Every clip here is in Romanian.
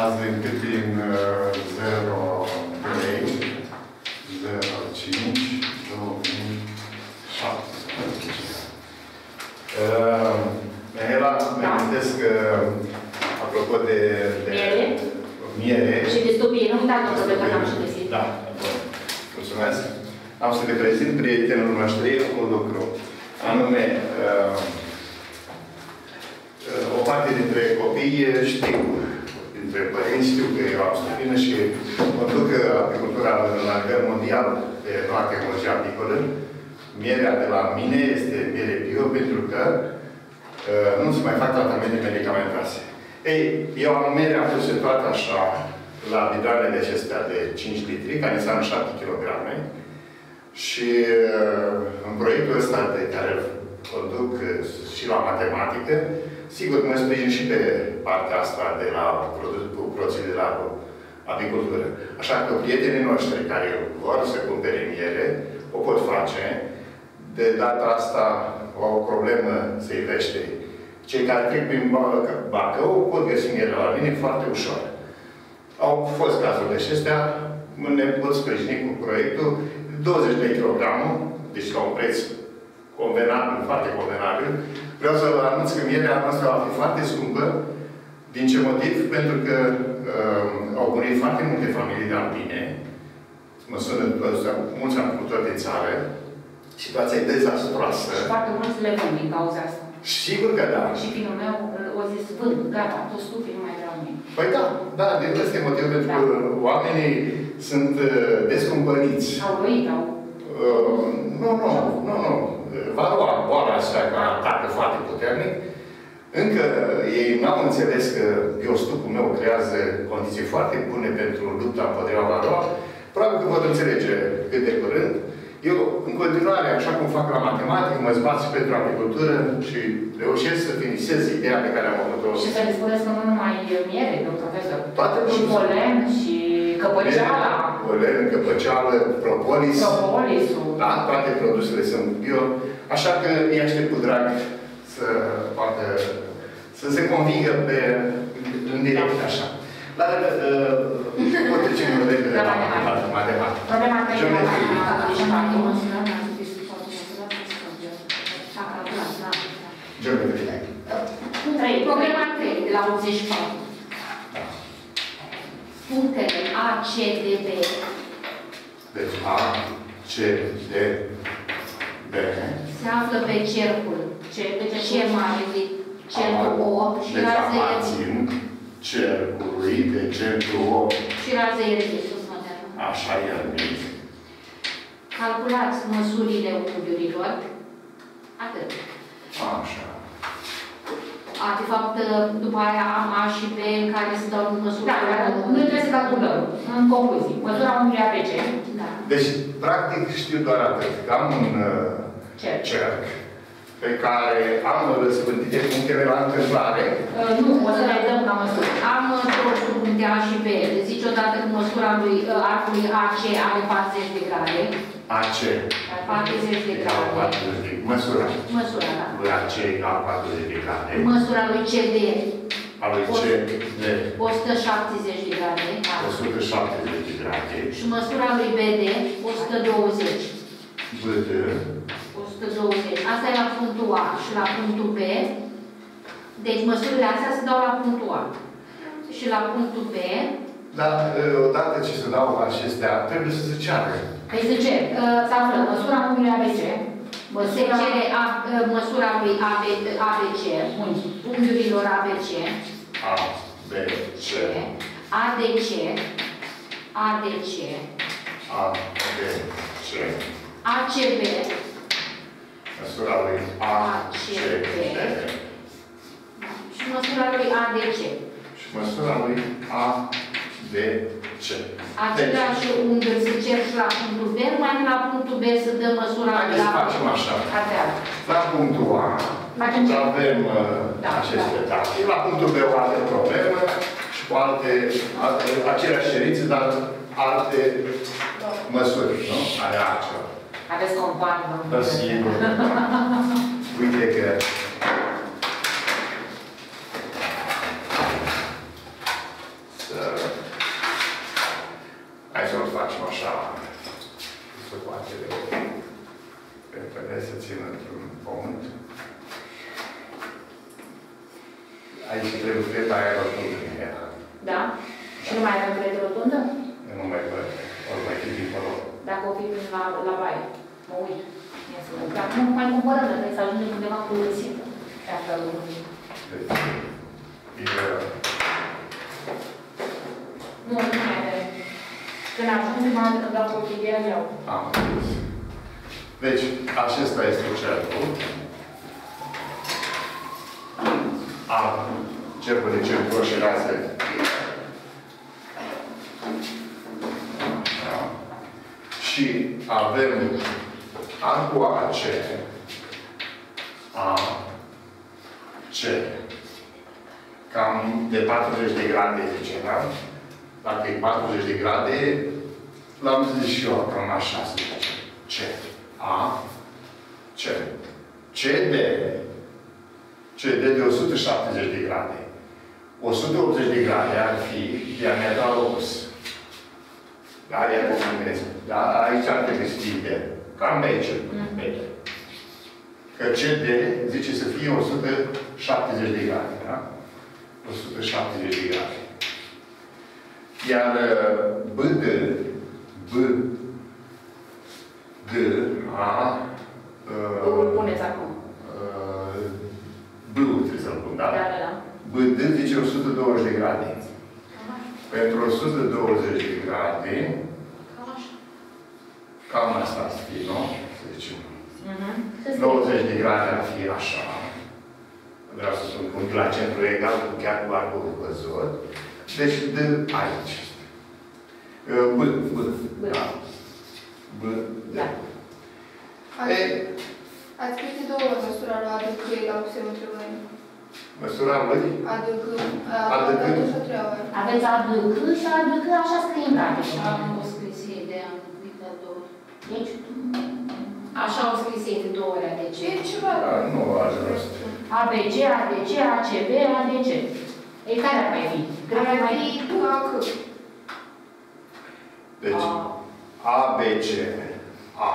azi încât din 03, 05, 2017. Mihela, mă gândesc că, apropo de miere... Și de stupie, nu uitați o problemă că am și găsit. Da, bun. Mulțumesc. Am să le prezint prietenul noștri cu lucru. Anume, o parte dintre copii știu, dintre părinți știu că eu am stupină și conduc apicultura la nivel mondial de noua tehnologie apicolă. Mierea de la mine este miere bio pentru că nu se mai fac tratamente medicamentoase. Ei, eu am mierea pus toată așa la bidoanele acestea de 5 litri, care înseamnă 7 kg. Și în proiectul ăsta pe care îl conduc și la matematică, sigur mă sprijin și pe partea asta de la produsele de la apicultură. Așa că prietenii noștri care vor să cumpere miere, o pot face. De data asta au o problemă să ivește. Cei care trec prin Bacău pot găsi miere la mine foarte ușor. Au fost cazuri de acestea, ne pot sprijini cu proiectul 20 de kilogramul, deci la un preț convenabil, foarte convenabil. Vreau să vă anunț că mierea noastră va fi foarte scumpă. Din ce motiv? Pentru că au murit foarte multe familii de alpine. Mă sună mulți apicultori din țară. Situația e dezastroasă. Și foarte mulți le vând din cauza asta. Sigur că da. Și fiul meu o zis, vând, gata, toți stupii nu mai vreau nimic. Păi da, da, de ăsta e motivul pentru că oamenii sunt descumpăniți. Au roit, au... Nu. Varoa, boala așa, care atacă foarte puternic, încă ei n-au înțeles că biostupul meu creează condiții foarte bune pentru lupta împotriva varoa. Probabil că vor înțelege cât de curând. Eu, în continuare, așa cum fac la matematică, mă zbat și pentru agricultură și reușesc să finisez ideea pe care am avut-o. Și să le spuneți că nu numai miere, domnul profesor. Toate și polen, și căpăceala. Polen, căpăceală, propolis. Propolisul. Da, toate produsele sunt bio. Așa că îi aștept cu drag să poată să se convingă în direct așa. Dar pot trece în repede la matematică. Problema că Geometrie. Problema 3, de la 84. Punctele A, C, D, B. Deci A, C, D, B. Se află pe cercul. Deci ce mare, cercul O și rază aparțin cercului de centru O. Și rază ierbii, sus modernă. Așa ierbii. Calculați măsurile unghiurilor. Atât. Așa. De fapt, după aia am A și B în care se dau măsura. Da, noi trebuie să calculăm. În concluzie, măsura unghiului ABC. Da. Deci, practic, știu doar atât. Că am un cerc pe care am răspândite punctele la întâmplare. Nu, o să le dăm ca măsură. Am două puncte A și B. Zici odată că măsura lui arcului AC are 40 de grade. AC. 40 de grade. Măsura. Măsura, da. Lui AC a 40 de grade. Măsura lui CD. A lui CD. 170 de grade. 170 de grade. Și măsura lui BD 120. BD. 120. Asta e la punctul A și la punctul B. Deci măsurile astea se dau la punctul A. Și la punctul B. Dar odată ce se dau acestea, trebuie să se ceară. Păi se cer. Se află măsura unghiului ABC. Se cere măsura lui ABC. Unghiurilor ABC. ABC. ADC. ADC. ADC. ACB. Măsura lui ACB. Și măsura lui ADC. Și măsura lui ADC. Același unghiuri se cer și la punctul B, mai la punctul B se dă măsura Haideți să facem așa. La punctul A avem aceste date. La punctul B o altă problemă și cu aceleași cerințe, dar alte măsuri, nu? Ale altceva. Aveți compani, Da, sigur. Uite că... Să Hai să țin într-un pământ. Aici trebuie creta aia rotundă. Da? Și nu mai avem cretă rotundă? Nu mai văd. Ori mai fi dincolo. Dacă o fi prin la baie. Mă uit. Dacă nu mai cumpărăm, dar trebuie să ajungem undeva cu simplă. Dacă Deci, nu mai avem. Când ajung, prima dată când dau cotidia, iau. am înțeles. Deci, acesta este cercul. Cercul de cercul și raze. Și avem arcul AC, cam de 40 de grade, zicem, da? Dacă e 40 de grade, l-am zis și eu, cam așa se zice. C, A, C. CD, CD de 170 de grade. 180 de grade ar fi diametral opus. Da, iată să vedeți. Da, aici ar trebui să fie de. Cam aici. Că CD zice să fie 170 de grade. Da? 170 de grade. Iar BD, îl puneți acum. B-ul trebuie să-l pun, da? Da, da, da. BD zice 120 de grade. Pentru 120 de grade, cam asta ar fi, nu? Să zicem. 90 de grade ar fi așa. Vreau să spun punct la centru egal, chiar cu arcul văzut. Deci, de aici. B. Da. B. Da. Ați scris două măsura la ADC egal cu semnul întrebării. Măsura lui? ADC. Aveți ADC și ADC așa scrie în practică. Am o scrisie de anumite două. Deci, așa o scrisie de două ori ADC. E ceva. Nu aș rost. ABC, ADC, ACB, ADC. Ei, care ar mai fi? Ar fi AC. Deci, ABC, A,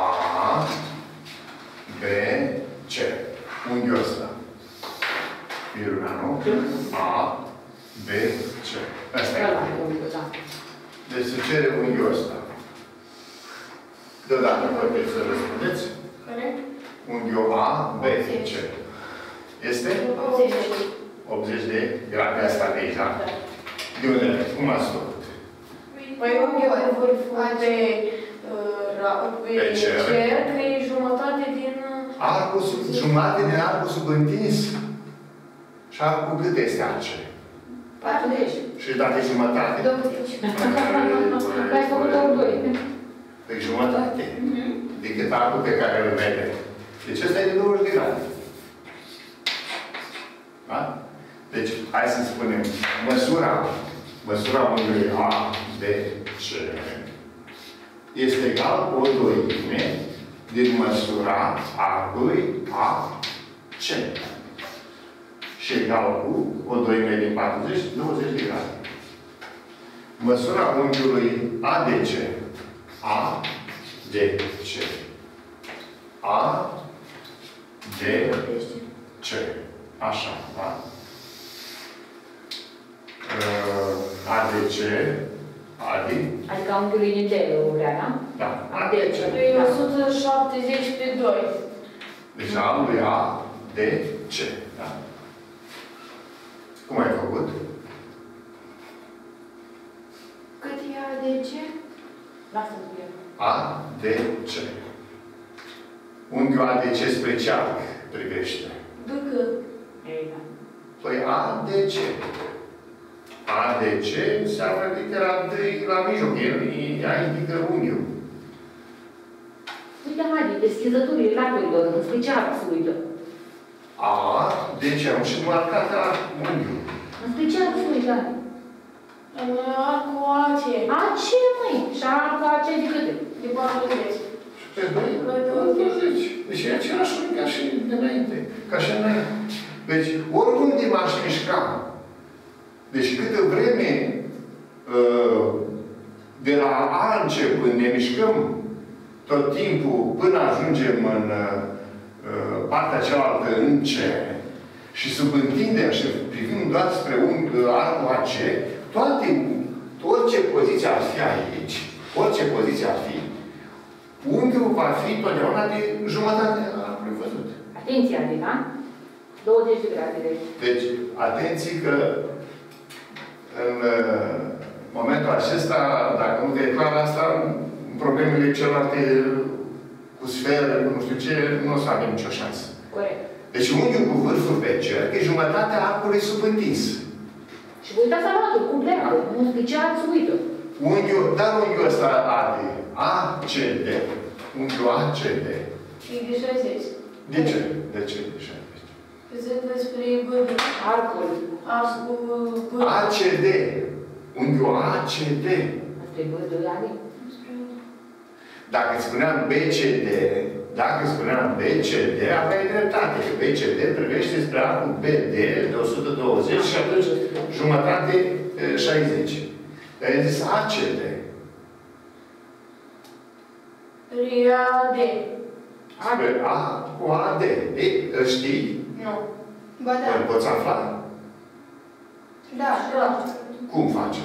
B, C. Unghiul ăsta. Firuna, nu? A, B, C. Asta e. Deci se cere unghiul ăsta. Deodată puteți să răspundeți. Care? Unghiul A, B, C. Este? 80 de grade asta de aici, da? De unde? Cum ați făcut? Păi unghiul vârful pe cer, că e jumătate din... Jumătate din arcul subîntins. Și arcul cât este arce? 40. Și dacă e jumătate? 20. Ai făcut ori 2. Păi jumătate. Decât arcul pe care îl vede. Deci ăsta e de 20 de grade. Da? Deci, hai să spunem, măsura unghiului A, B, C este egal cu o doime din măsura arcului A, C. Și egal cu o doime din 40, 20 de grade. Măsura unghiului ADC. ADC. ADC. Așa, da? ADC. ADI. Adică unghiul inițial, vrea, da? Da. ADC. E 170 pe 2. Deci A lui A, D, C. Da? Cum ai făcut? Cât e ADC? Lasă-mi cu el. A, D, C. Unghiul ADC spre ce arc privește? BC. Ei, da. Păi A, D, C. A, D, C înseamnă litera D la mijloc. Ea indică unghiul. Uite, haide, deschizăturile lacurilor, înspre ce arc se uită? A, D, C. Am și marcat unghiul. Înspre ce arc se uită? Arcul AC. AC, măi! Și arcul AC de câte? De 40. Și pe 20. Deci e același unghi ca și înainte. Ca și înainte. Deci, oriunde m-aș mișca, deci câtă vreme de la A începând ne mișcăm tot timpul până ajungem partea cealaltă în C și subîntindem și privim doar spre arcul AC, orice poziție ar fi aici, orice poziție ar fi, unghiul va fi totdeauna de jumătatea arcului văzut. Atenție, adică, 20 de grade. Deci, atenție că în momentul acesta, dacă nu e clar asta, problemele celelalte cu sferă, nu știu ce, nu o să avem nicio șansă. Corect. Deci unghiul cu vârful pe cerc e jumătatea arcului subîntins. Și vă uitați arătul, cum pleacă, în special să uită. Dar unghiul ăsta are ACD. Unghiul ACD. E de 60. De ce? De ce de 60? Zic despre Arcul. ACD. Unghiul ACD. Asta e bădul, ale? Dacă spuneam BCD, aveai dreptate. Că BCD privește spre arcul BD de 120 și atunci jumătate 60. Dar ai zis ACD. RIAD. Spre A cu AD. Ei, știi? Nu. Ba da. Îl poți afla? Da. Cum facem?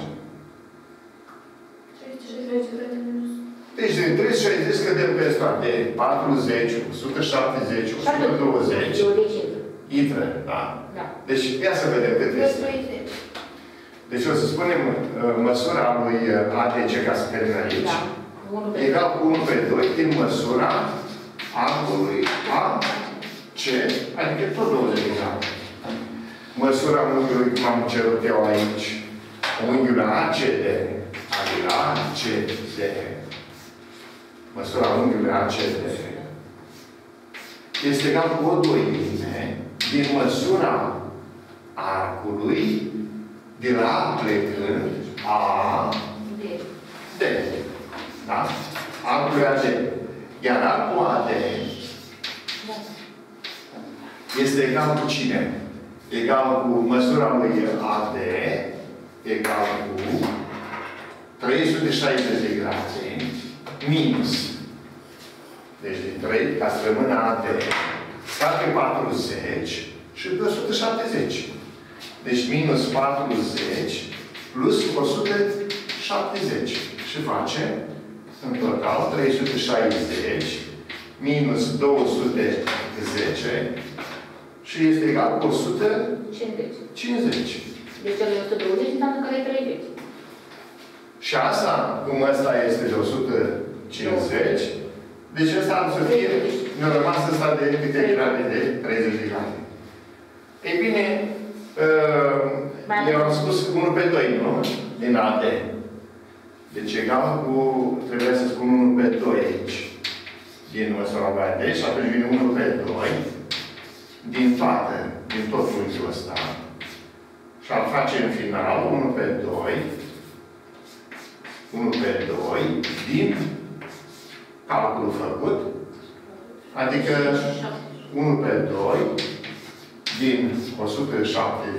30 minus. Deci din 360 scădem pe ăsta de 40, 170, 120. Intră, da? Da. Deci ia să vedem cât este. Deci o să spunem măsura lui ADC ca să termin aici. Da. Egal cu 1 pe 2 din măsura angolului AC, adică tot 20 de grade. Măsura unghiului, cum am cerut eu aici, unghiul ACD, adică ACD, măsura unghiului ACD, este egal cu o doime din măsura arcului, de la plecând D. Da? Arcul AD. Iar arcul AD este egal cu cine? Egal cu măsura lui AD, egal cu 360 de grade minus. Deci din 3, ca să rămână AD, stat pe 40 și pe 170. Deci minus 40 plus 170. Și face în total 360 minus 210 și este egal cu 150. Deci ăla e 120, înseamnă că e 30. Și asta, cum ăsta este de 150, deci ăsta ar să fie, ne-a rămas ăsta de câte grade? De 30 de grade. Ei bine, eu am spus 1 pe 2, nu? Din AD. Deci egal cu, trebuie să spun 1 pe 2 aici. Din măsura lui AD și atunci vine 1 pe 2 din tot unghiul ăsta. Și ar face în final 1 pe 2 din calculul făcut, adică 1 pe 2 din 150,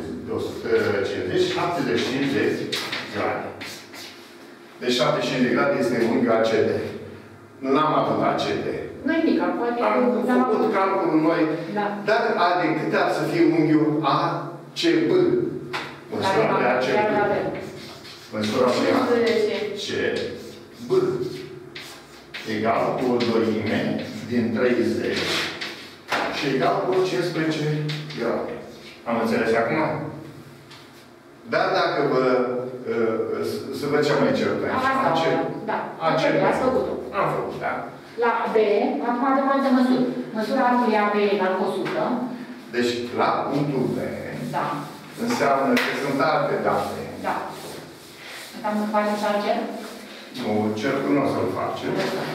75 de grade. Deci 75 de grade este unghiul ACD. Nu am avut ACD. Nu e mic, poate... Am făcut calculul noi, dar A din câte ar să fie unghiul ACB? Măsura de ACB. Măsura de ACB. Egal cu o doime din 30 și egal cu 15 grade. Am înțeles acum? Dar dacă vă... să văd ce am mai cerut aici. Ați făcut-o. Am făcut, da. La B, acum avem alte măsuri. Măsura arcului AB egal cu 100. Deci, la punctul B, înseamnă că sunt alte date. Da. Înseamnă că facem și altceva? Nu, cercul nu o să-l facem.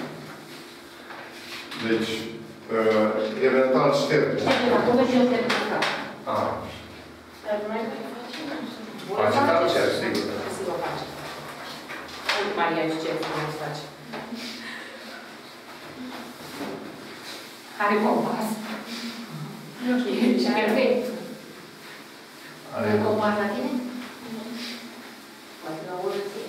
Deci, eventual șterg. Acolo și eu șterg. Dar noi faceți altceva, sigur. Sigur facem. Uite, Maria, ce să face. Are compas. Nu știu, și perfect. Are compas la tine? Poate la oră ție.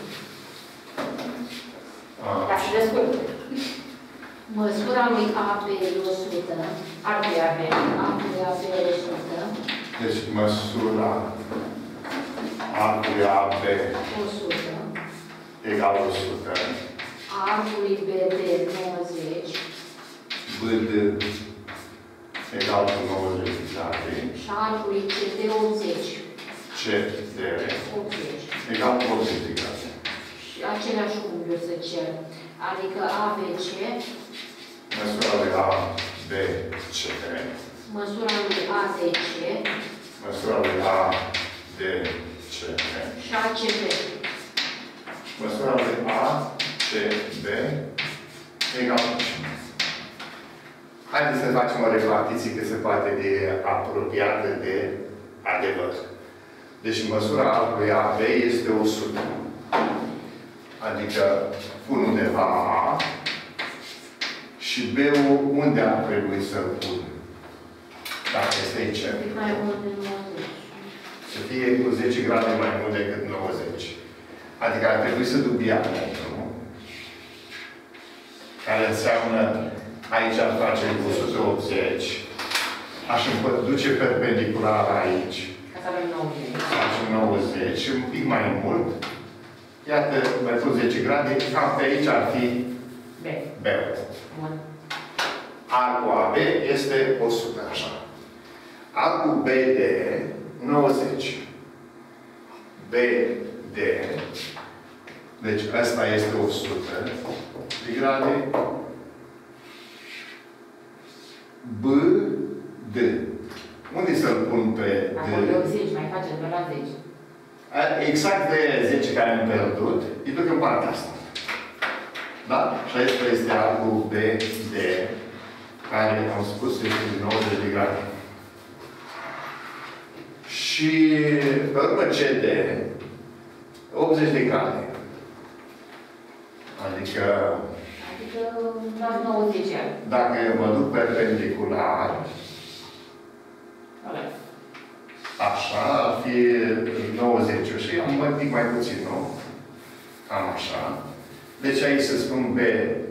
Dar și descurcă. Măsura lui A pe 100 Arcului AB. Arcului AB 100. Deci măsura arcului AB 100. egal 100. Arcului BD 90. BD egal cu 90 de grade. Și arcului CD 80. CD 80. egal cu 80 de grade. Și aceleași unghiuri să cer. Adică ABC, Măsura lui ABC, măsura lui ADC măsura lui ADC și ACB. măsura lui ACB egal cu 5. Haideți să facem o repartiție cât se poate de apropiată de adevăr. Deci măsura arcului AB este 100. Adică pun undeva A și B-ul unde ar trebui să-l pun? Dacă este aici. Mai mult de 90. Să fie cu 10 grade mai mult decât 90. Adică ar trebui să duc diametru, nu? Care înseamnă, aici ar face cu 180. Aș duce perpendicular aici. Ca să avem 90. Facem 90 și un pic mai mult. Iată, mai pun 10 grade, cam pe aici ar fi B. B-ul. Bun. Arcul AB este 100, așa. Arcul BD, 90. BD, deci ăsta este 100 de grade. BD. Unde să-l pun pe D? Acolo e 80, mai facem pe la 10. Exact de 10 care am pierdut, îi duc în partea asta. Da? Și aici este arcul BD, care am spus este de 90 de grade. Și pe urmă CD, 80 de grade. Adică la 90 ani. dacă mă duc perpendicular, așa, ar fi 90 și am un pic mai puțin, nu? Cam așa. Deci aici să spun B,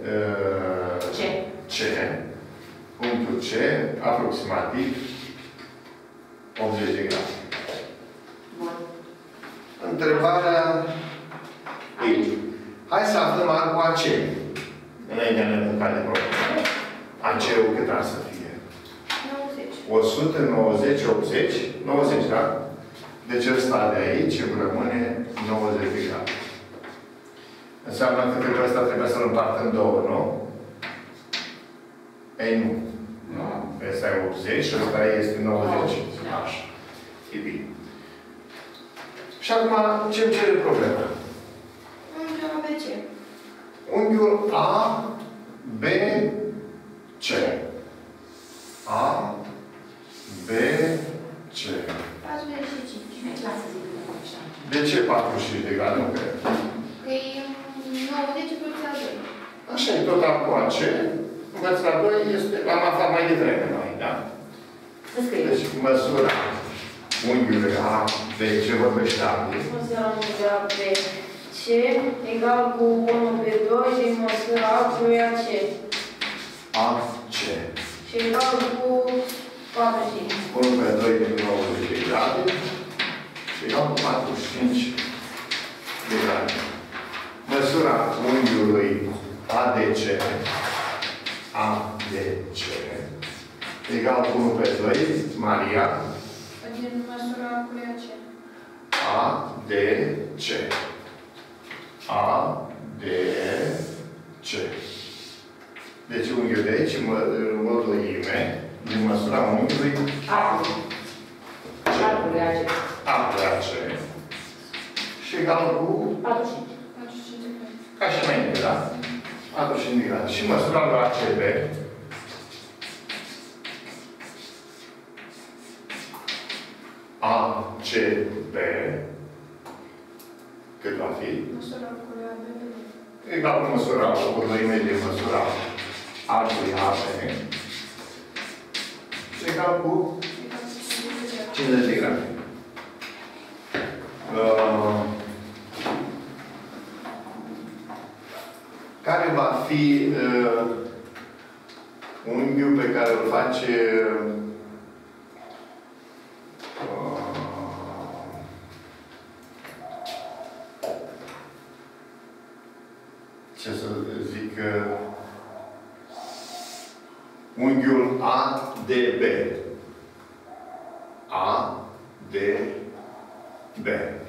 C, punctul C, aproximativ 80 de grade. Bun. Întrebarea e, hai să aflăm arcul AC. Înainte de a ne apuca de problemă. AC-ul cât ar să fie? 90. 100, 90, 80, 90, da? Deci ăsta de aici îmi rămâne 90 de grade. Înseamnă că ăsta trebuie să-l împart în două, nu? Ei, nu. Nu. Ăsta e 80 și ăsta este 90. Așa. E bine. Și acum, ce-mi cere problema? Unghiul ABC. Unghiul A, B, C. A, B, C. 45. Lasă zic că așa. De ce 45 de grade? Nu cred. Că e 90 plus la 2. Așa e tot arcul AC. Învăț la 2 este, am aflat mai devreme noi, da? Să scriem. Deci măsura unghiului A, B, C vorbește ABD. Măsura unghiului ABC egal cu 1 pe 2 din măsura arcului AC. AC. Și egal cu 45. 1 pe 2 din 90 de grade. Și egal cu 45 de grade. Măsura unghiului ADC, ADC, egal cu 1 pe 2, Maria, Din măsura arcului AC. ADC. ADC. Deci unghiul de aici, o doime, din măsura unghiului Arcului AC. ADC. Și egal cu 45. 45 de grade. ca și înainte, da? 45 de grade. Și măsura lui ACB. ACB. Cât va fi? Măsura arcului AB. Egal cu măsura, o doime de măsura arcului AB. Și egal cu 50 de grade. Care va fi unghiul pe care îl face ce să zic, unghiul ADB. ADB.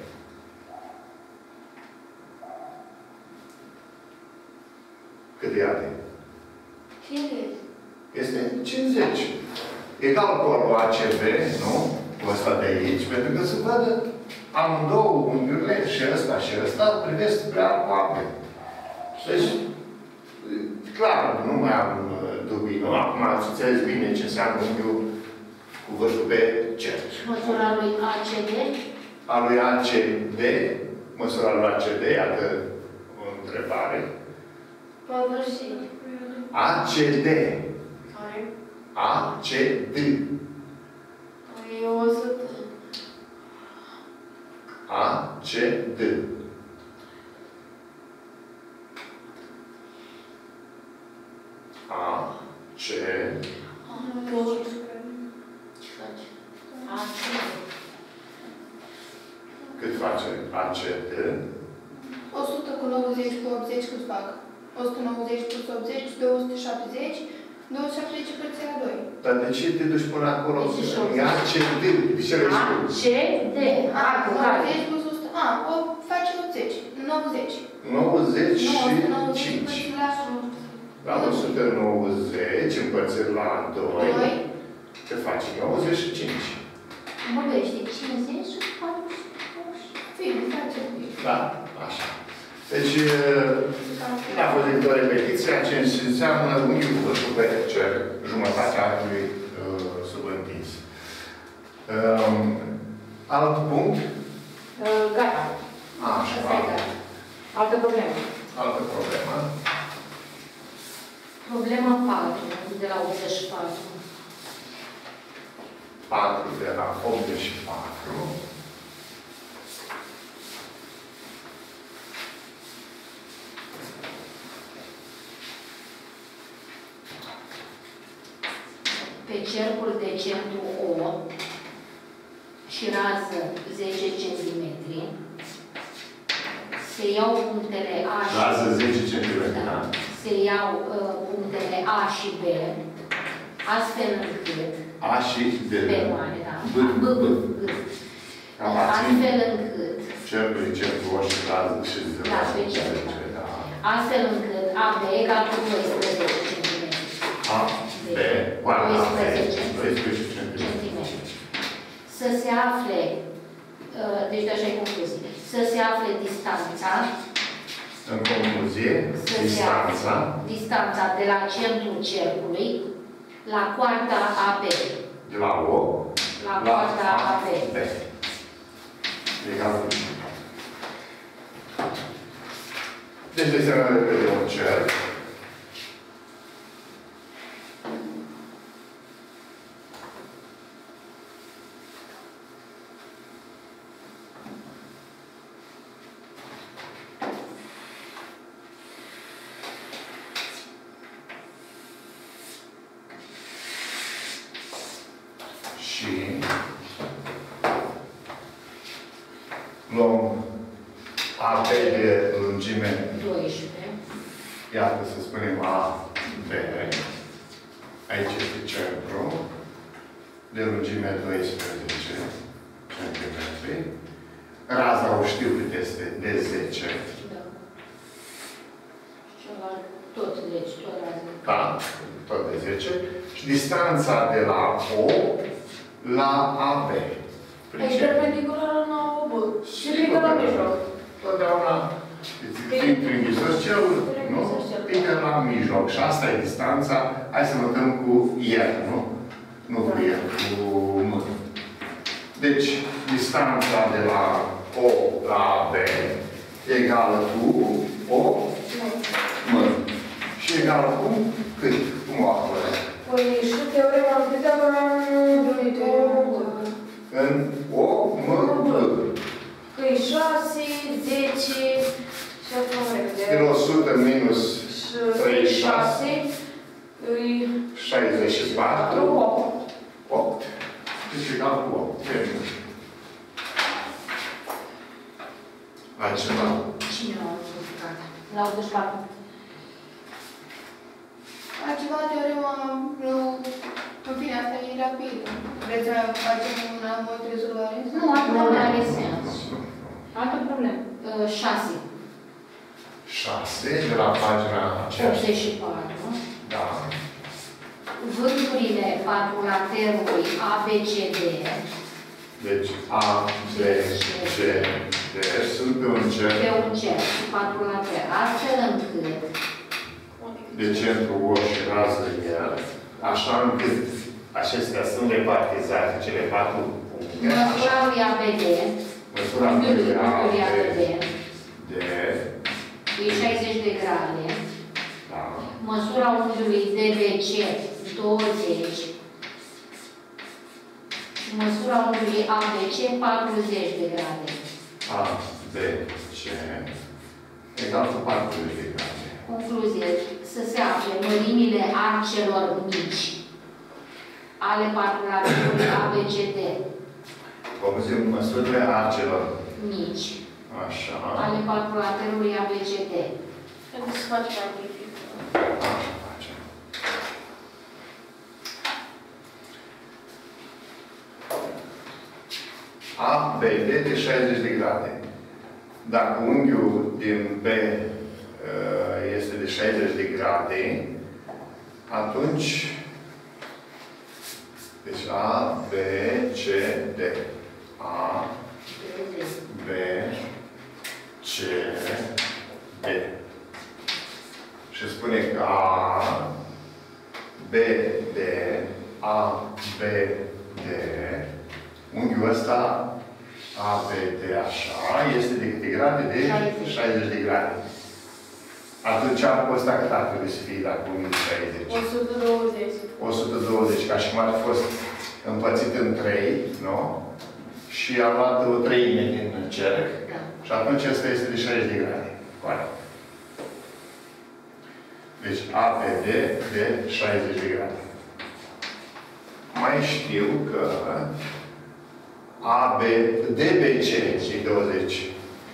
Cât e AD? 50. Este 50. Egal cu ACB, nu? Cu ăsta de aici, pentru că se vadă amândouă unghiurile, și ăsta privesc spre arcul apei. Deci, clar, nu mai am dubii. Nu? Acum ați înțeles bine ce înseamnă unghiul cu vârful pe cer. Măsura lui ACD? A lui ACD, măsura lui ACD, iată o întrebare. Păvârșit. ACD. Care? ACD. E 100. ACD. AC. Cât face ACD? 100 cu 90 cu 80 cât fac? 190 plus 80, 270. 270 împărțit la 2. Dar de ce te duci până acolo? E ACD. Ce le spun? ACD. Cu care? 90 plus 100. O face 80. 90. 90 și 90 5. împărțit la La 190 împărțit la 2. 2. Ce face? 95. Mă găsește 50 și 40. Bine, face. Da? Așa. Deci, n-a fost decât o repetiție, ce înseamnă unghiul cu vârful pe cer, jumătatea arcului subîntins. Alt punct? Gata. Așa. Altă problemă. Altă problemă. Problema 4, de la 84. 4 de la 84. Pe cercul de centru O și rază 10 cm, se iau punctele A și B. Rază 10 cm, da. Se iau punctele A și B, astfel încât A și B. B mare, da. B. Astfel încât Cercul de centru O și rază și 10. Da, pe cercul. Astfel încât AB egal cu 12 cm. A, B, cu A, 12 cm. Să se afle, deci așa e concluzie, să se afle distanța, În concluzie, distanța de la centrul cercului la coarda AB. De la O La coarda AB. B. Egal cu deci desenăm repede un cerc. Și luăm AB de lungime 12. Iată, să spunem A, B. Aici este centru. De lungime 12 cm. Raza o știu cât este, de 10. Da. Celălalt, tot 10, tot rază. Da, tot de 10. Și distanța de la O la AB. E perpendiculară la OB. Și pică la mijloc. Totdeauna fiind prin isoscelul, nu? Pică la mijloc. Și asta e distanța. Hai să notăm cu R, nu? Nu cu R, cu M. Deci, distanța de la O la B egală cu O, M. Și egală cu cât? Cum o apără? Păi și teorema am Pitagora În O, M, B. că e 6, 10 și acum repede. Din 100 minus 36. 6 îi 6 La 84. Altceva, teorema lui... În fine, asta e rapid. Vreți să facem un mod de rezolvare? Nu, altă problemă are sens. Altă problemă. 6. 6, de la pagina aceea. 84. Da. Vânturile patrulaterului ABCD. Deci A, B, C, D sunt pe un cer. Pe un cer patrulater. Astfel încât De centru O și rază el. Așa încât acestea sunt repartizate, cele 4 puncte. măsura lui ABD. Măsura lui ABD. E 60 de grade. Da. Măsura unghiului DBC 20. Și măsura unghiului ABC 40 de grade. A, B, C egal cu 40 de grade. Concluzie. Să se afle mărimile arcelor mici ale patrulaterului ABCD. Concluzie, măsurile arcelor Mici așa. ale patrulaterului ABCD. Trebuie să facem amplific. Așa facem. A, B, D de 60 de grade. Dacă unghiul din B este de 60 de grade, atunci deci A, B, C, D. A, B, C, D. Și spune că A, B, D, A, B, D, unghiul ăsta, A, B, D, așa, este de câte grade? De 60 de grade. Atunci am ăsta cât ar trebui să fie dacă unghiul 60? 120. 120, ca și cum ar fi fost împărțit în 3, nu? Și am luat o treime din cerc. Da. Și atunci ăsta este de 60 de grade. Corect. Deci ABD de 60 de grade. Mai știu că DBC și 20.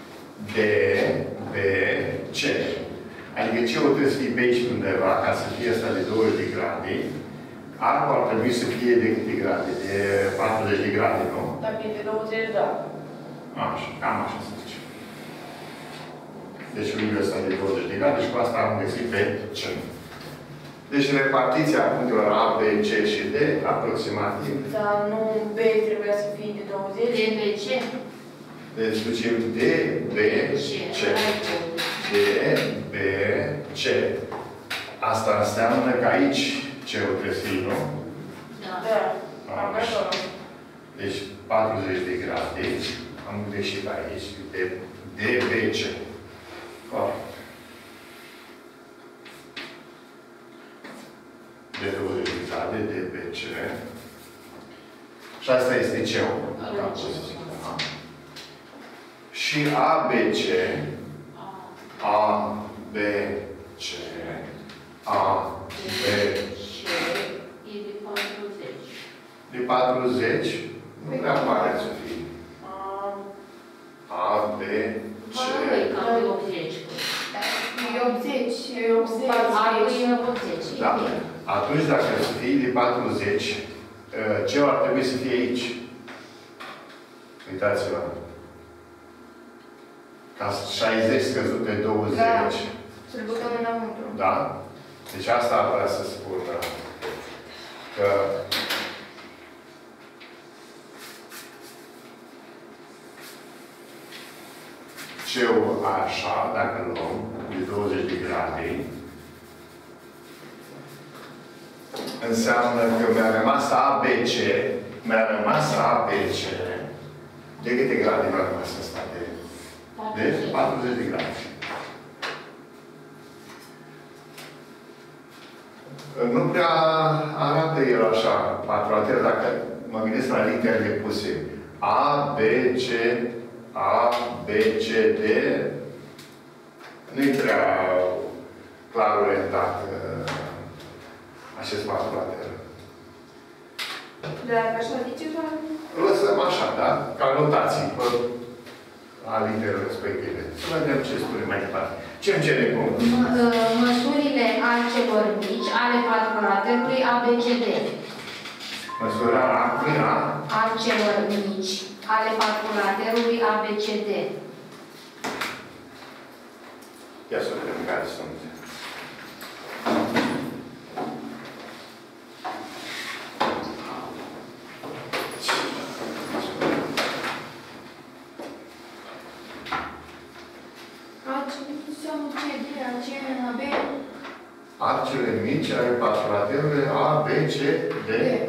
DBC. Adică ce-o trebuie să fie pe aici undeva, ca să fie asta de 20 de grade, arcul ar trebui să fie de câte grade? De 40 de grade, nu? Dacă e de 20, da. Așa, cam așa să zicem. Deci unghiul ăsta de 20 de grade și cu asta am găsit pe C. Deci repartiția punctelor A, B, C și D, aproximativ. Dar nu B trebuia să fie de 20. DBC. Deci ducem D, B, C. D, B, C. Asta înseamnă că aici C-ul trebuie să fie, nu? Da. Da. Am Așa. acolo. Deci 40 de grade. Am greșit aici. DBC. Corect. De 20 de grade, DBC. Și asta este C-ul. Și ABC. A, B, C. A, B, E de 40. de 40. Nu prea pare să fie. A, B, C. Cam de 80. E 80. E 80. Arcul e 80. Da. Atunci, dacă să fie de 40, ce ar trebui să fie aici? Uitați-vă. Ca 60 scăzut pe 20. Da. Să-l băgăm înăuntru. Da? Deci asta ar vrea să spun că C-ul așa, dacă luăm, de 20 de grade, înseamnă că mi-a rămas ABC, de câte grade mi-a rămas ăsta? De 40 de grade. Nu prea arată el așa, patrulater, dacă mă gândesc la literele puse. A, B, C, A, B, C, D. Nu-i prea clar orientat acest patrulater. Dacă așa zice, Lăsăm așa, da? Ca notații. a literei respective. Să vedem ce spune mai departe. Ce îmi cere punctul? Măsurile arcelor mici ale quadrilaterului ABCD. Măsura arcului A. Arcelor mici ale quadrilaterului ABCD. Ia să vedem care sunt. Arcele mici ale quadrilaterului A, B, C, D.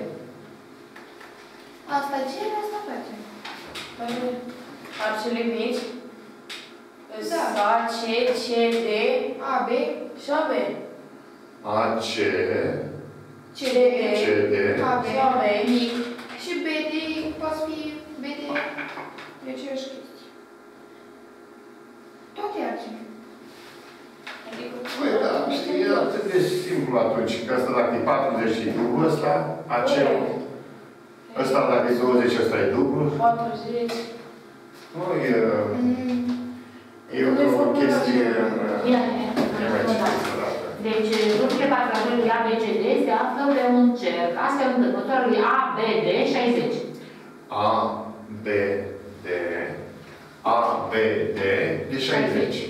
Asta ce? Asta face. Arcele mici. Da. A, C, C, D, A, B, și A, B. A, C, C, C, D, C, D. A, B, și A, B. mic. Și B, D, poate fi B, D. E aceeași chestie. Toate arcele. Adică, Păi, da, știi, e atât de simplu atunci, că ăsta dacă e 40 și dublu, ăsta, acel, ăsta dacă e 20, ăsta e dublu. 40. Nu, e o chestie mai ciudată. Deci, grupurile quadrilaterului ABCD se află pe un cerc, astfel încât măsura lui ABD 60. A, B, D, A, B, D, de 60.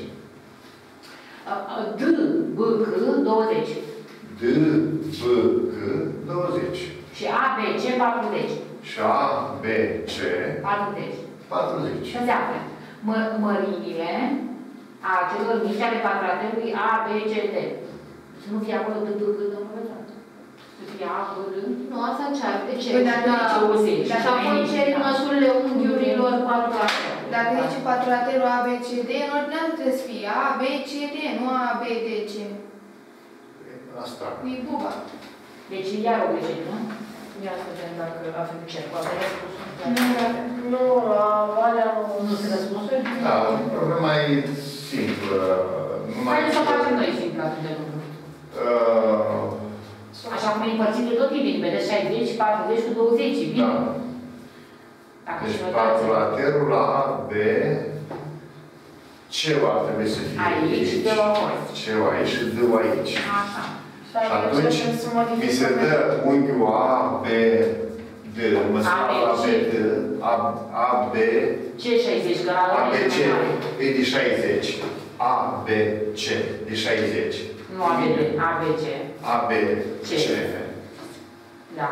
D, B, C 20. D, B, C, 20. Și ABC 40. Și A, B, C, 40. 40. Ce se află? Mărimile a celor mici ale quadrilaterului ABCD. Să nu fie acolo D, B, C, domnule. Să fie A, B, D. Nu, asta încearcă. De ce? Păi dacă Dacă apoi ceri măsurile unghiurilor quadrilaterului. Dacă zice quadrilaterul A, B, C, D, în ordine trebuie să fie A, B, C, D, nu A, B, D, C. Asta. E buba. Deci iar o greșeală, nu? Ia să vedem dacă avem cercul. Avem răspunsul? Nu, la Valea Nu sunt răspunsuri? Da, problema e simplă. Haideți să facem noi simplu atunci de lucru. Așa cum e împărțit de tot e bine, vedeți 60, 40 cu 20, bine. Da. Dacă Deci și notați. quadrilaterul A, B, C-ul ar trebui să fie Aici, D-ul aici. C-ul aici și D-ul aici. Așa. Și atunci mi se dă unghiul A, B, D, măsura A, B, D, A, B, Ce 60? Că la A, B, C, e de 60. A, B, C, de 60. Nu ABC, ABC. A, B, C. Da.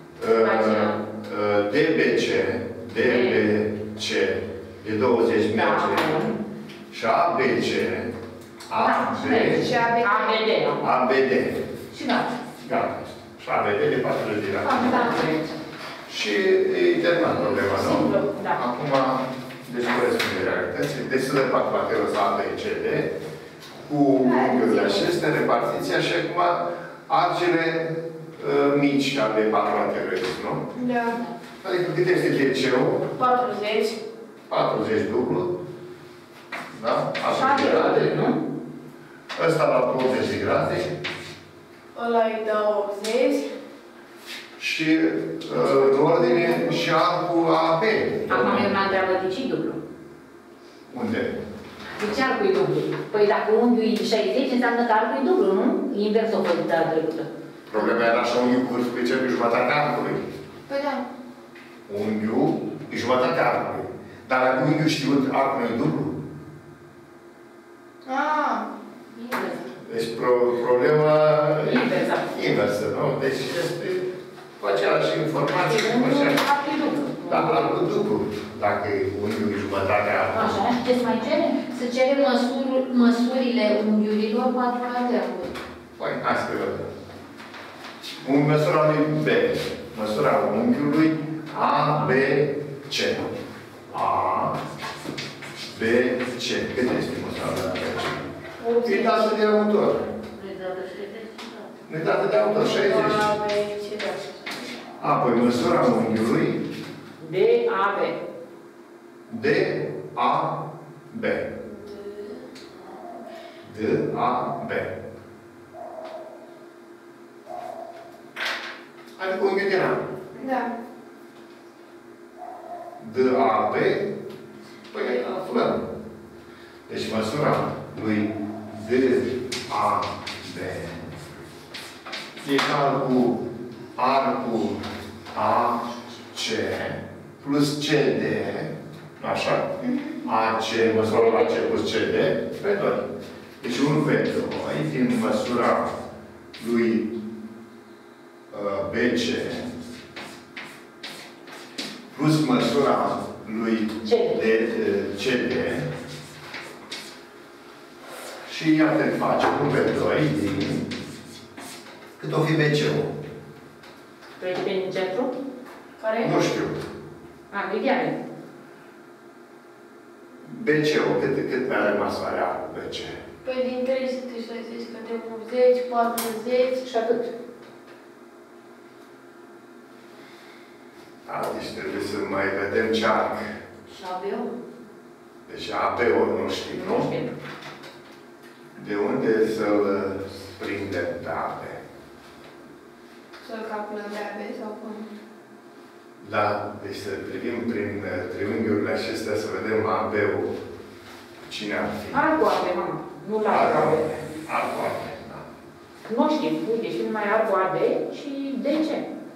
DBC, DBC, e 20 merge. Și ABC, AB, Și A, B, D. ABD. ABD. Și gata. Gata. Și ABD de 40 de grade. Da. Și e terminat problema, nu? Simplu, da. Acum, deci corespunde realității. Deci să dă quadrilaterul ăsta ABCD cu unghiurile acestea, repartiția și acum arcele mici ale quadrilaterului, nu? Da. Adică cât este DC-ul? 40. 40 dublu. Da? Așa de 6 grade. nu? Ăsta la 80 de grade. Ăla îi dă 80. Și în ordine și arcul AB. Acum eu mă întreabă de ce dublu. Unde? De ce arcul e dublu? Păi dacă unghiul e 60, înseamnă că arcul e dublu, nu? Invers o fost data trecută. Problema era așa unghiul cu vârful pe cer pe jumătatea arcului. Păi da. Unghiul e jumătatea arcului. Dar dacă unghiul știut, arcul e dublu. Ah. Invers. Deci problema Inversă. nu? Deci este cu același informație. Arcul e dublu. Da, arcul dublu. Dacă unghiul e jumătatea arcului. Așa, ce să mai cere? Să cerem măsurile unghiurilor quadrilaterului. Păi, hai să vedem. Măsura lui B. Măsura unghiului A, B, C. A, B, C. Cât este măsura lui B, C? E dată de autor. Nu e dată de autor, 60. Apoi, măsura unghiului DAB. D, A, B. D, A, B. Adică unghiul din A. Da. D, A, B. Păi, aflăm. lui DAB egal cu arcul AC plus CD, așa? AC, măsura la AC plus CD, pe 2. Deci 1 pe 2 din măsura lui BC plus măsura lui CD și iată facem 1 pe 2 din cât o fi BC-ul. Trece prin centru? Care? Nu știu. Mediane. BC-ul, cât mi-a rămas area BC? Păi din 360 scădem 80, 40 și atât. Deci trebuie să mai vedem ce arc. Și AB-ul? Deci AB-ul nu știm, nu? De unde să-l prindem pe AB? Să-l calculăm pe AB sau cum? Da, deci să privim prin triunghiurile acestea să vedem AB-ul. Cine ar fi? Arcul AB, mama. Nu la AB. Arcul AB, da. Nu știm. Uite, și numai arcul AB și DC.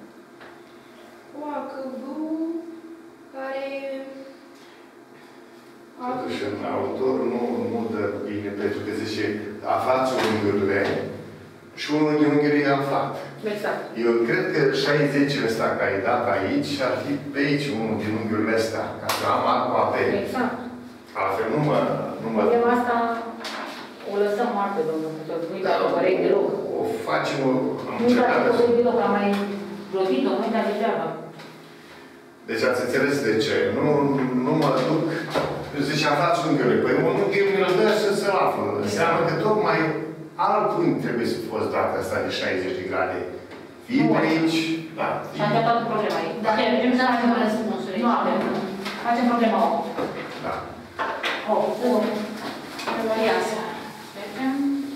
OACB care... Totuși, în autor nu dă bine, pentru că zice, aflați unghiurile și unul din unghiuri e aflat. Exact. Eu cred că 60 ăsta care ai dat aici ar fi pe aici unul din unghiurile astea, ca să am arcul AB. Exact. Altfel nu mă... Problema asta o lăsăm moarte, domnul profesor. Nu-i dacă corect deloc. O facem, am Nu-i încercat. dacă corect deloc, am mai lovit-o, nu-i dacă degeaba. Deci ați înțeles de ce. Nu mă duc... Zice, aflați unghiurile. Păi un unghi mi-l dă și să-l află. Înseamnă că tocmai alt unghi trebuie să fost dat asta de 60 de grade. Fii pe aici, da. Și am dat toată problema ei. Da, Nu avem răspunsuri. Nu avem. Facem problema 8. Da. 8. Ia să vedem.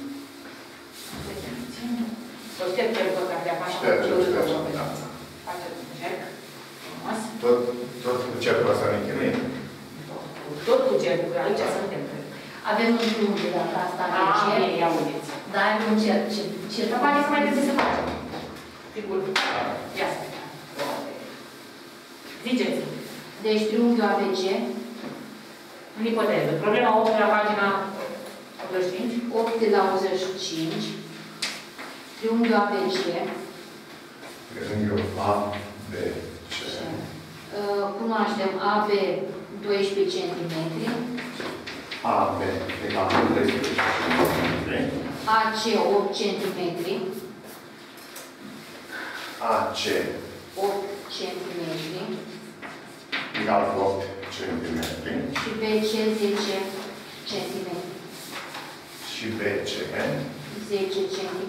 O șterg cercul ăsta de afară. Ștergem, da. Facem cerc. Frumos. Tot cu cercul ăsta ne chinuim. Tot cu cercul, aici suntem. Avem un triunghi, dacă asta Ah, e bine, ia uite-ți. dar nu cer. Dar poate să mai trebuie să facem. Sigur. Ia să vedem. Ziceți. Deci triunghiul ABC, În ipoteză. Problema 8 la pagina 85. 8 la 85, triunghiul ABC, Triunghiul ABC. cunoaștem AB 12 cm, AB egal cu 13 cm. AC 8 cm, AC 8 cm egal cu 8 cm. și BC 10 cm. Și BC 10 cm.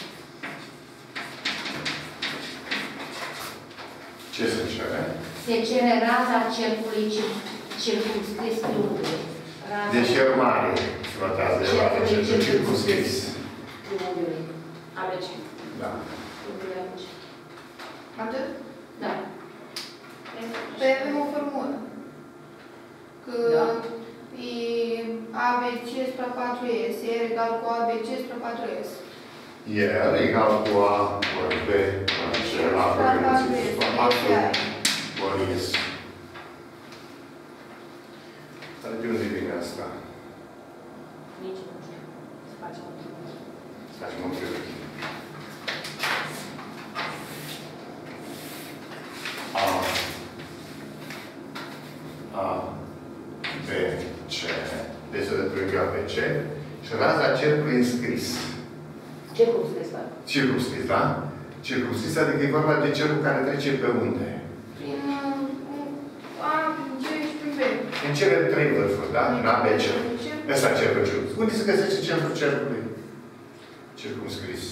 ce se cere? Se cere raza cercului circumscris triunghiului. Deci el mare se notează raza cercului circumscris. Triunghiului. ABC. Da. Triunghiul ABC. Atât? Da. Păi avem o formulă. Că e ABC spre 4S, e egal cu ABC spre 4S. El egal cu A ori B ori C la părinții. Ori S. Dar de unde vine asta? Nici nu știu. Să facem o triunghi. Să facem un triunghi. A, B, C. Deci de triunghi A, B, C. Și raza cercului înscris. Circumscris, da. Circumscris, da? Circumscris, adică e vorba de cercul care trece pe unde? Prin A, prin C și prin B. În cele trei vârfuri, da? În A, B, C. Ăsta e cercul circumscris. Unde se găsește centrul cercului? Circumscris.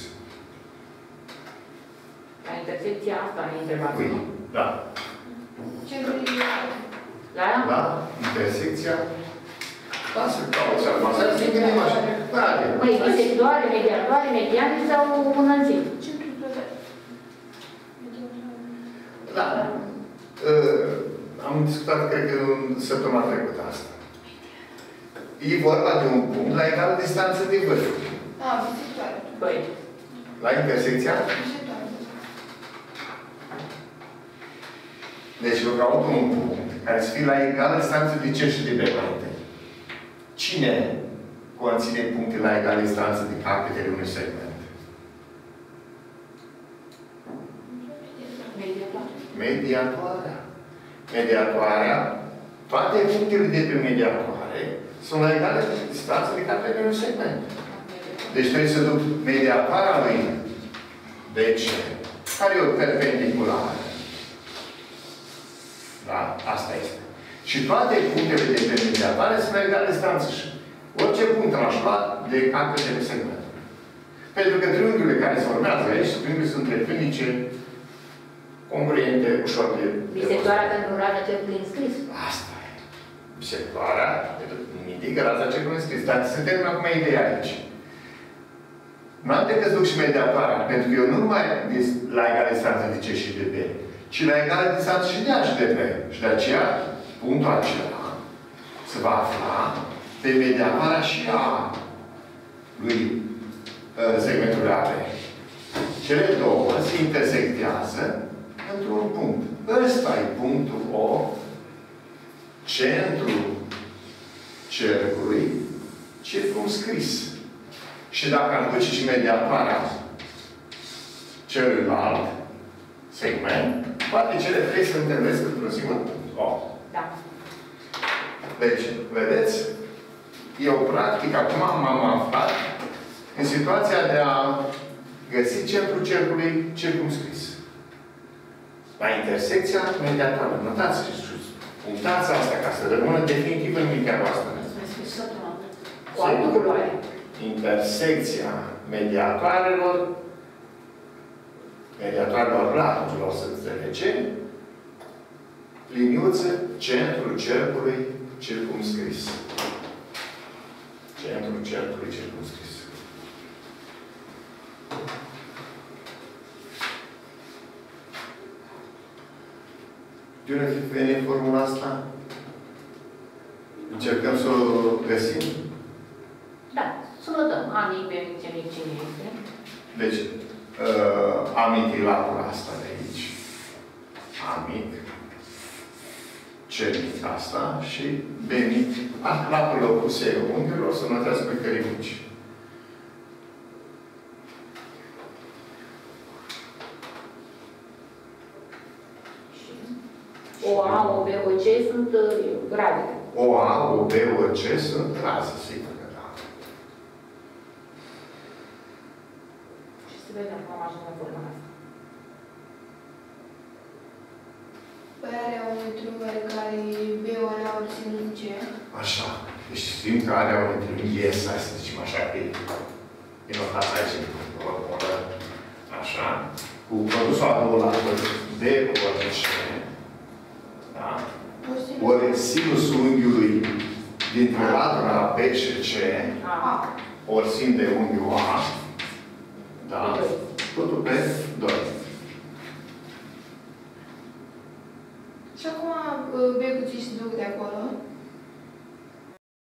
La intersecția asta e întrebat, Ui, nu? da. Centrul La ea? La intersecția. Lasă, cauți acum. Să ne gândim așa. Da, Păi, sectoare, mediatoare, mediane sau înălțimi? centrul plătări. Da. Am discutat, cred că, săptămâna trecută asta. E vorba de un punct la egală distanță de vârf. Bisectoare. Băi. La intersecția? Bisectoare. Deci eu caut un punct care să fie la egală distanță de C și de B mai întâi. Cine conține puncte la egală distanță de capetele unui segment? Mediatoarea. Mediatoarea, toate punctele de pe mediatoare sunt la egală distanță de capetele unui segment. Deci trebuie să duc mediatoarea lui BC, care e o perpendiculară. Da? Asta este. Și toate punctele de pe mediatoare sunt la egală distanță. Și orice punct aș lua de capetele segmentului. Pentru că triunghiurile care se urmează aici, triunghiurile sunt triunghice congruente, ușor de... Bisectoarea pentru raza cercului înscris. Asta e. Bisectoarea, indică raza cercului înscris. Dar se termină acum ideea aici. Nu am decât să duc și mediatoarea, pentru că eu nu numai la egală distanță de C și de B, ci la egală distanță și de A și de B. Și de aceea, punctul acela se va afla pe mediatoarea și A lui segmentului AB. Cele două se intersectează într-un punct. Ăsta e punctul O, centrul cercului circumscris. Și dacă am duce și mediatoarea celuilalt segment, toate cele trei se întâlnesc într-un singur punct. O. Da. Deci, vedeți? Eu, practic, acum m-am aflat în situația de a găsi centrul cercului circumscris. La intersecția mediatoare. Notați și punctați asta ca să rămână definitiv în mintea voastră. Cu altă culoare. Intersecția mediatoarelor laturilor, să înțelegem, liniuță, centrul cercului circumscris. Centrul cercului circumscris. De unde vine formula asta? Încercăm să o găsim? Da. Să notăm amic, bemic, cemic, cine este. Deci, amic e latura asta de aici. Amic. Cemic asta și bemic. Laturile opuse unghiurilor să notează pe cării mici. O A, o B, o C sunt grade. O A, o B, o C sunt raze, sigur că da. Și să vedem cum am ajuns la forma asta. Părerea unui triunghi care B ori A ori sin C. Așa. Deci știm că are un triunghi S, hai să zicem așa, că e notat aici în formulă. Așa. Cu produsul a două laturi B ori C. Da? Ori sinusul unghiului dintre latura B și C, ori sin de unghiul A, da? Totul pe 2. Și acum B cu C și duc de acolo.